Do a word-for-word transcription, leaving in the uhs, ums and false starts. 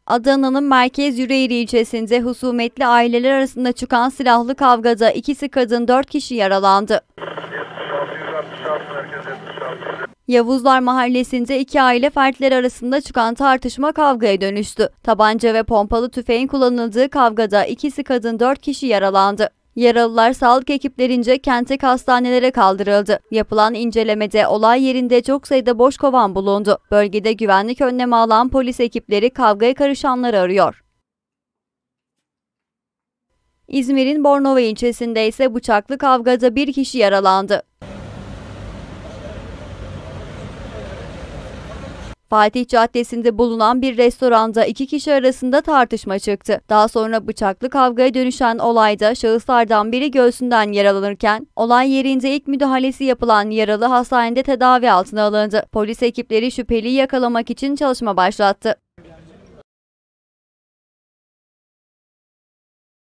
Adana'nın Merkez Yüreğir ilçesinde husumetli aileler arasında çıkan silahlı kavgada ikisi kadın dört kişi yaralandı. Yavuzlar Mahallesi'nde iki aile fertleri arasında çıkan tartışma kavgaya dönüştü. Tabanca ve pompalı tüfeğin kullanıldığı kavgada ikisi kadın dört kişi yaralandı. Yaralılar sağlık ekiplerince kentteki hastanelere kaldırıldı. Yapılan incelemede olay yerinde çok sayıda boş kovan bulundu. Bölgede güvenlik önlemi alan polis ekipleri kavgaya karışanları arıyor. İzmir'in Bornova ilçesinde ise bıçaklı kavgada bir kişi yaralandı. Fatih Caddesi'nde bulunan bir restoranda iki kişi arasında tartışma çıktı. Daha sonra bıçaklı kavgaya dönüşen olayda şahıslardan biri göğsünden yaralanırken olay yerinde ilk müdahalesi yapılan yaralı hastanede tedavi altına alındı. Polis ekipleri şüpheliyi yakalamak için çalışma başlattı.